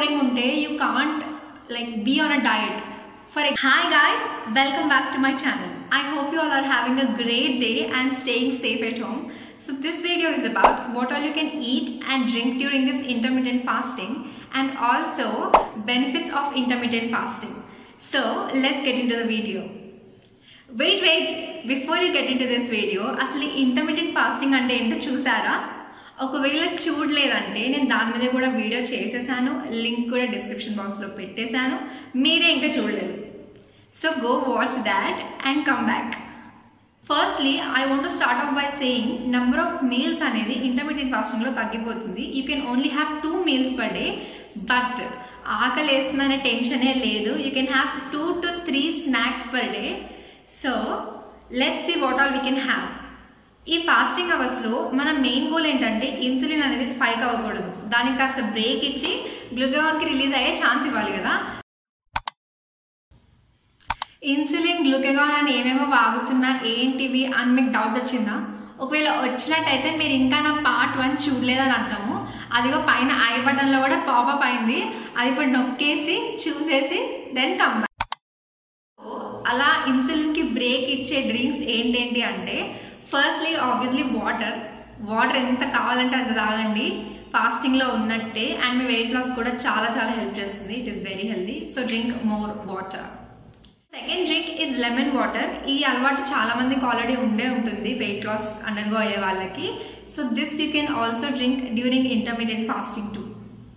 boring unte you can't like be on a diet. Hi guys, welcome back to my channel. I hope you all are having a great day and staying safe at home. So this video is about what all you can eat and drink during this intermittent fasting and also benefits of intermittent fasting. So let's get into the video. Wait, before you get into this video, asli intermittent fasting ante ento chusara? ఒకవేళ చూడలేదంటే నేను దాని మీద కూడా video చేసేసాను, link కూడా description బాక్స్లో పెట్టేశాను, మీరే ఇంకా చూడలేదు. So go watch that and come back. Firstly I want to start off by saying number of meals అనేది ఇంటర్మీడియట్ ఫాస్టింగ్లో తగ్గిపోతుంది. You can only have 2 meals per day, but ఆకలి వేస్తుందనే టెన్షనే లేదు. You can have 2 to 3 snacks per day. So let's see what all we can have. ఈ fasting అవర్స్లో మన మెయిన్ గోల్ ఏంటంటే ఇన్సులిన్ అనేది స్పైక్ అవ్వకూడదు, దానికి కాస్త బ్రేక్ ఇచ్చి గ్లూకాగాన్కి రిలీజ్ అయ్యే ఛాన్స్ ఇవ్వాలి కదా. ఇన్సులిన్ గ్లూకాగాన్ అని ఏమేమో వాగుతున్నా ఏంటివి అని మీకు డౌట్ వచ్చిందా? ఒకవేళ వచ్చినట్టయితే మీరు ఇంకా నా పార్ట్ 1 చూడలేదని అర్థము. అదిగో పైన ఐ బటన్లో కూడా పాపప్ అయింది, అది ఇప్పుడు నొక్కేసి చూసేసి దెన్ కమ్ బ్యాక్. అలా ఇన్సులిన్కి బ్రేక్ ఇచ్చే డ్రింక్స్ ఏంటేంటి అంటే, ఫస్ట్లీ ఆబ్వియస్లీ వాటర్ ఎంత కావాలంటే అంత తాగండి ఫాస్టింగ్లో ఉన్నట్టే. అండ్ మీ వెయిట్ లాస్ కూడా చాలా హెల్ప్ చేస్తుంది. It is very healthy, so drink more water. Second drink is lemon water. ఈ అలవాటు చాలా మందికి ఆల్రెడీ ఉంటుంది వెయిట్ లాస్ అండర్గో అయ్యే వాళ్ళకి. So this you can also drink during intermediate fasting too.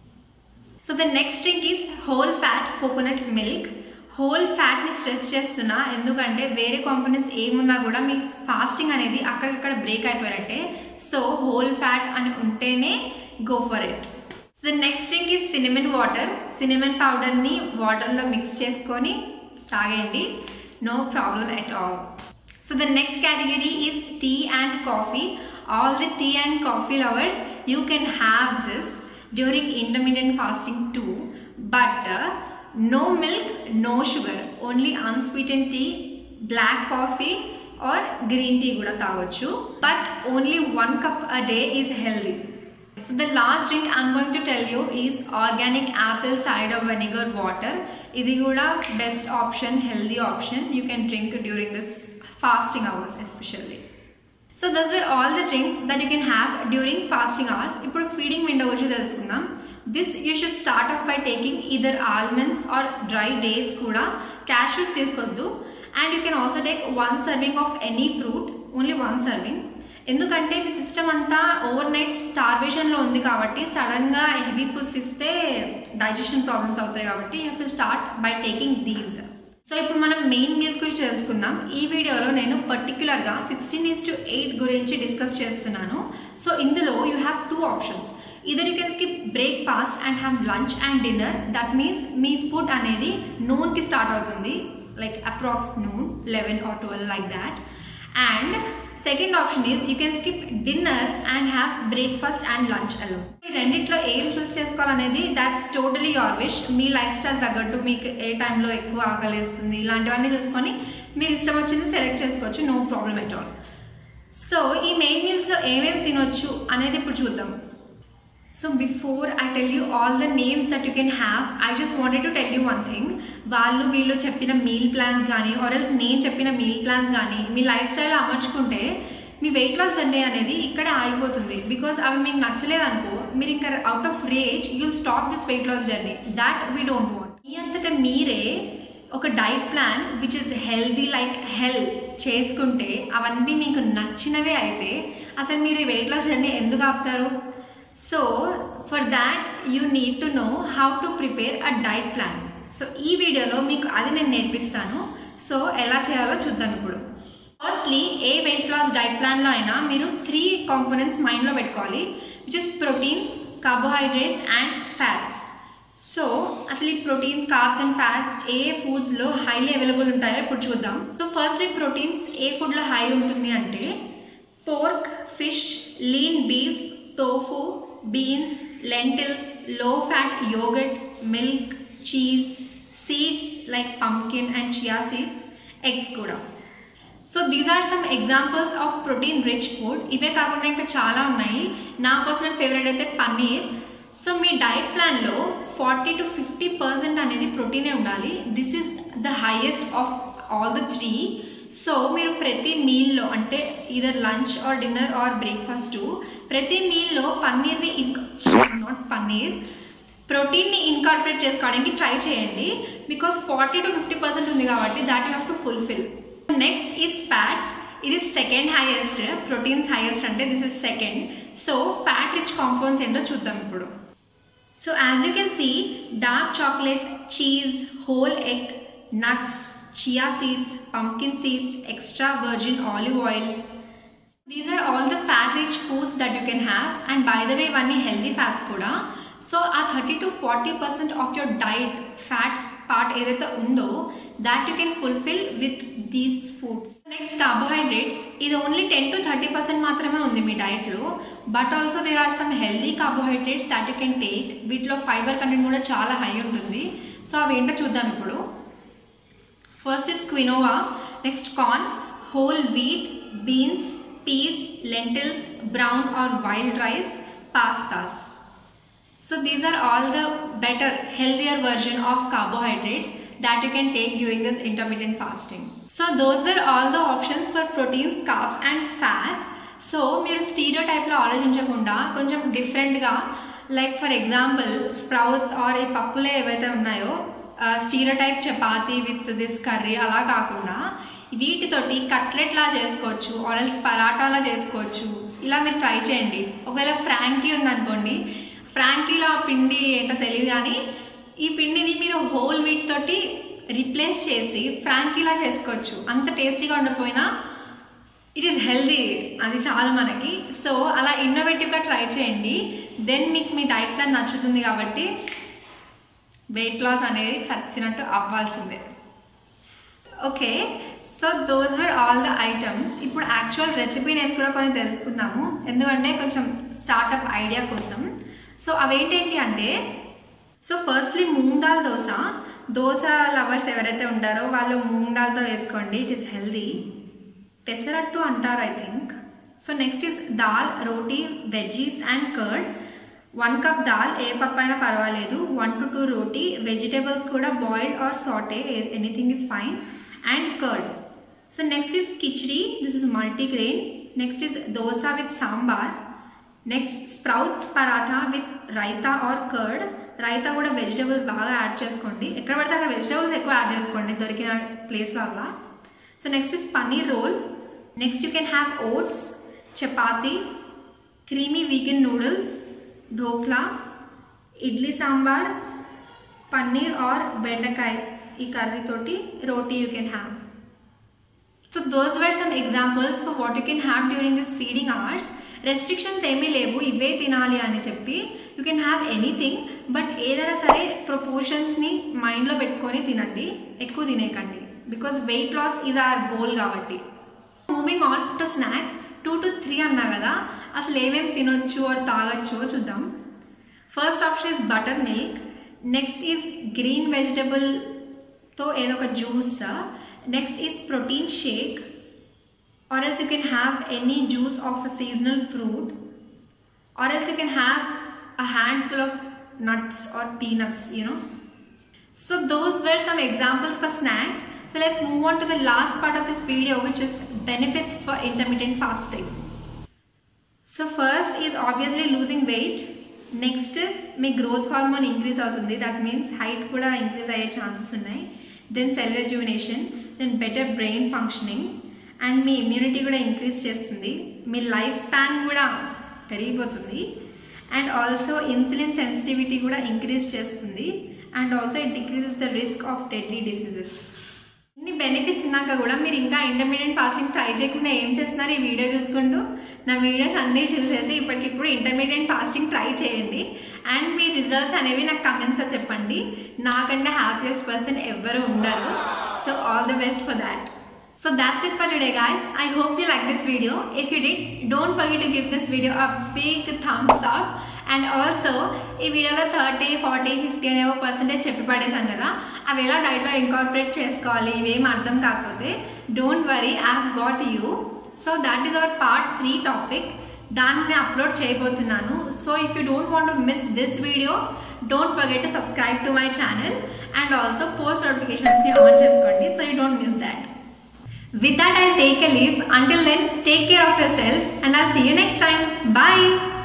So the next drink is whole fat coconut milk. Whole ఫ్యాట్ని stress చేస్తున్నా, ఎందుకంటే వేరే కాంపోనెంట్స్ ఏమున్నా కూడా మీ ఫాస్టింగ్ అనేది అక్కడిక్కడ బ్రేక్ అయిపోయారంటే. సో హోల్ ఫ్యాట్ అని ఉంటేనే go for it. So the next drink is cinnamon water. Cinnamon పౌడర్ని వాటర్లో మిక్స్ చేసుకొని తాగండి, no problem at all. So the next category is tea and coffee. All the tea and coffee lovers, you can have this during intermediate fasting too, but no milk, no sugar, only unsweetened tea, black coffee or green tea kuda tagochu, but only 1 cup a day is healthy. So the last drink I'm going to tell you is organic apple cider vinegar water. Idi kuda best option, healthy option you can drink during this fasting hours especially. So those were all the drinks that you can have during fasting hours. Ippudu feeding window guరించి తెలుసుకుందాం. This you should start off by taking either almonds or dry dates kuda. Cashews తీసుకొద్దు. And you can also take 1 serving of any fruit, only 1 serving. ఎందుకంటే మీ system అంతా overnight స్టార్వేషన్లో ఉంది కాబట్టి సడన్గా heavy foods ఇస్తే డైజెషన్ ప్రాబ్లమ్స్ అవుతాయి కాబట్టి you have to start by taking these. So ఇప్పుడు మనం మెయిన్ మీల్స్ గురించి తెలుసుకుందాం. ఈ వీడియోలో నేను పర్టికులర్గా 16:8 గురించి డిస్కస్ చేస్తున్నాను. సో ఇందులో you have 2 options. Either you can skip breakfast and have lunch and dinner. That means మీ ఫుడ్ అనేది noon కి స్టార్ట్ అవుతుంది, like approx noon 11 or 12 like that. And second option is you can skip dinner and have breakfast and lunch alone. ఈ రెండిట్లో ఏం చూస్ చేసుకోవాలనేది that's totally your wish. మీ lifestyle తగ్గట్టు మీకు ఏ టైంలో ఎక్కువ ఆకలిస్తుంది ఇలాంటివన్నీ చూసుకొని మీరు ఇష్టం వచ్చింది సెలెక్ట్ చేసుకోవచ్చు, no problem at all. So ఈ మెయిన్ మీల్స్లో ఏమేమి తినొచ్చు అనేది ఇప్పుడు చూద్దాం. So before I tell you all the names that you can have, I just wanted to tell you one thing. వాళ్ళు వీళ్ళు చెప్పిన మీల్ ప్లాన్స్ కానీ ఆర్ ఎల్స్ నేను చెప్పిన మీల్ ప్లాన్స్ కానీ మీ లైఫ్ స్టైల్ అమర్చుకుంటే మీ వెయిట్ లాస్ జర్నీ అనేది ఇక్కడే ఆగిపోతుంది. బికాస్ అవి మీకు నచ్చలేదనుకో మీరు ఇంకా out of rage you'll stop this weight loss journey. That we don't want. మీ అంతటా మీరే ఒక diet plan which is healthy like health చేసుకుంటే అవన్నీ మీకు నచ్చినవే అయితే అసలు మీరు ఈ వెయిట్ లాస్ జర్నీ ఎందుకు ఆపుతారు? So for that you need to know how to prepare a diet plan. So ఈ వీడియోలో మీకు అది నేను నేర్పిస్తాను. సో ఎలా చేయాలో చూద్దాం ఇప్పుడు. Firstly a weight loss diet ప్లాన్లో అయినా మీరు 3 కాంపోనెంట్స్ మైండ్లో పెట్టుకోవాలి, which is proteins, carbohydrates and fats. So అసలు ఈ ప్రోటీన్స్, కార్బ్స్ అండ్ ఫ్యాట్స్ ఏ ఫుడ్స్లో హైలీ అవైలబుల్ ఉంటాయో ఇప్పుడు చూద్దాం. సో ఫస్ట్లీ ప్రోటీన్స్ ఏ ఫుడ్లో హై ఉంటుంది అంటే pork, fish, lean beef, tofu, beans, lentils, low fat yogurt, milk, cheese, seeds like pumpkin and chia seeds, eggs kuda. So these are some examples of protein rich food. ఇవే కాకుండా ఇంకా చాలా ఉన్నాయి. నా personal favourite అయితే paneer. So మీ diet ప్లాన్లో 40 to 50% అనేది ప్రోటీనే ఉండాలి. This is the highest of all the 3. So మీరు ప్రతి మీల్లో అంటే either lunch or dinner or breakfast ప్రతి మీల్లో ప్రోటీన్ని ఇన్కార్పొరేట్ చేసుకోవడానికి ట్రై చేయండి. బికాస్ 40 to 50% ఉంది కాబట్టి that you have to fulfil. Next is fats. ఇది సెకండ్ హైయెస్ట్, ప్రోటీన్స్ హైయెస్ట్ అంటే this is second. So fat rich compounds ఏంటో చూద్దాం ఇప్పుడు. So as you can see, dark chocolate, cheese, whole egg, nuts, chia seeds, pumpkin seeds, extra virgin olive oil. These are all the fat rich foods that you can have, and by the way ivanni healthy fats kuda. So a 30 to 40% of your diet fats part edaithe undo that you can fulfill with these foods. Next, carbohydrates. Is only 10 to 30% maatrame undi mee diet lo, but also there are some healthy carbohydrates that you can take. Veetlo fiber content kuda chaala high untundi. So avi ento chuddam ippudu. First is quinoa, next corn, whole wheat, beans, peas, lentils, brown or wild rice, pastas. So these are all the better, healthier version of carbohydrates that you can take during this intermittent fasting. So those were all the options for proteins, carbs and fats. So మీరు stereotype లో ఆలోచించకుండా కొంచెం different గా, like for example sprouts or ఈ పప్పులే ఏవైతే ఉన్నాయో stereotype chapati with this curry అలా కాకుండా వీటితోటి కట్లెట్ లా చేసుకోవచ్చు, ఆర్ఎల్స్ పరాటాలా చేసుకోవచ్చు. ఇలా మీరు ట్రై చేయండి. ఒకవేళ ఫ్రాంకీ ఉందనుకోండి, ఫ్రాంకీలో ఆ పిండి ఏంటో తెలియదు కానీ ఈ పిండిని మీరు హోల్ వీట్ తోటి రీప్లేస్ చేసి ఫ్రాంకీలా చేసుకోవచ్చు. అంత టేస్టీగా ఉండకపోయినా ఇట్ ఈస్ హెల్దీ, అది చాలా మనకి. సో అలా ఇన్నోవేటివ్గా ట్రై చేయండి. దెన్ మీకు మీ డైట్ ప్లాన్ నచ్చుతుంది కాబట్టి వెయిట్ లాస్ అనేది చచ్చినట్టు అవ్వాల్సిందే. Okay, so those were all the items. ఇప్పుడు యాక్చువల్ రెసిపీ నేను కూడా కొన్ని తెలుసుకుందాము, ఎందుకంటే కొంచెం స్టార్టప్ ఐడియా కోసం. సో అవేంటేంటి అంటే, so firstly moong dal dosa. Dosa lovers ఎవరైతే ఉంటారో వాళ్ళు మూంగ్ దాల్తో వేసుకోండి, ఇట్ ఈస్ హెల్దీ. పెసరట్టు అంటారు I think. So next is dal, roti, veggies and curd. 1 cup dal, ఏ పప్పు అయినా పర్వాలేదు. 1 to 2 రోటీ, వెజిటేబుల్స్ కూడా boiled or sauté, anything is fine, and curd. So next is khichdi, this is multigrain. Next is dosa with sambar. Next sprouts paratha with raita or curd. Raita కూడా vegetables బాగా add చేసుకోండి, ఎక్కడ పడితే అక్కడ వెజిటేబుల్స్ ఎక్కువ యాడ్ చేసుకోండి దొరికిన ప్లేస్ వల్ల. So next is paneer roll. Next you can have oats, chapati, creamy vegan noodles, dhokla, idli sambar, paneer और बेंडकाय ఈ కర్రీ తోటి roti you can have. So those were some examples for what you can have during this feeding hours. Restrictions ఏమీ లేవు ఇవే తినాలి అని చెప్పి. You can have anything, but ఏదైనా సరే ప్రపోర్షన్స్ని మైండ్లో పెట్టుకొని తినండి, ఎక్కువ తినేయకండి, because weight loss is hour goal కాబట్టి. Moving on to snacks. 2 to 3 అన్నా కదా, అసలు ఏమేమి తినొచ్చు ఆర్ తాగొచ్చో చూద్దాం. First option is butter milk. Next is green వెజిటబుల్తో ఏదో ఒక juice. Next is protein shake, or else you can have any juice of a seasonal fruit, or else you can have a handful of nuts or peanuts, you know. So those were some examples for snacks. So let's move on to the last part of this video, which is benefits for intermittent fasting. So first is obviously losing weight. Next, మీ growth hormone increase అవుతుంది, that means height కూడా increase అయ్యే chances ఉన్నాయి. Then cell rejuvenation, then better brain functioning, and మీ immunity కూడా increase చేస్తుంది. మీ life span కూడా పెరిగిపోతుంది, and also insulin sensitivity కూడా increase చేస్తుంది, and also it decreases the risk of deadly diseases. ఇన్ని బెనిఫిట్స్ ఉన్నాక కూడా మీరు ఇంకా ఇంటర్మీడియట్ ఫాస్టింగ్ ట్రై చేయకుండా ఏం చేస్తున్నారు? ఈ వీడియో చూసుకుంటూ నా వీడియోస్ అన్నీ చూసేసి ఇప్పటికిప్పుడు ఇంటర్మీడియట్ ఫాస్టింగ్ ట్రై చేయండి, అండ్ మీ రిజల్ట్స్ అనేవి నాకు కమెంట్స్లో చెప్పండి. నాకంటే హ్యాపీయెస్ట్ పర్సన్ ఎవరు ఉండరు. So all the best for that. So that's it for today guys. I hope you like this video. If you did, don't forget to give this video a big thumbs up. And also ఈ వీడియోలో 30, 40, 50 అనేవో percentage చెప్పి పడేసాను కదా, అవి ఎలా డైట్లో incorporate చేసుకోవాలి ఇవేం అర్థం కాకపోతే don't worry, I have got you. So that is our part 3 topic. దాన్ని అప్లోడ్ చేయబోతున్నాను. So if you don't want to miss this video, don't forget to subscribe to my channel and also post నోటిఫికేషన్స్ని on చేసుకోండి so you don't miss that. With that, I'll take a leave. Until then, take care of yourself and I'll see you next time. Bye.